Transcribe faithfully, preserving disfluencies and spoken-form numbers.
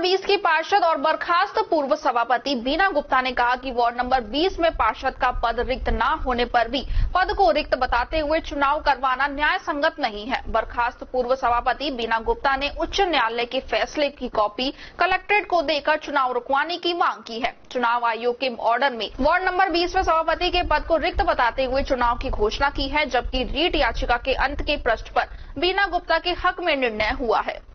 बीस की पार्षद और बर्खास्त पूर्व सभापति बीना गुप्ता ने कहा कि वार्ड नंबर बीस में पार्षद का पद रिक्त न होने पर भी पद को रिक्त बताते हुए चुनाव करवाना न्याय संगत नहीं है। बर्खास्त पूर्व सभापति बीना गुप्ता ने उच्च न्यायालय के फैसले की कॉपी कलेक्ट्रेट को देकर चुनाव रुकवाने की मांग की है। चुनाव आयोग के ऑर्डर में वार्ड नंबर बीस में सभापति के पद को रिक्त बताते हुए चुनाव की घोषणा की है, जबकि रीट याचिका के अंत के पृष्ठ पर बीना गुप्ता के हक में निर्णय हुआ है।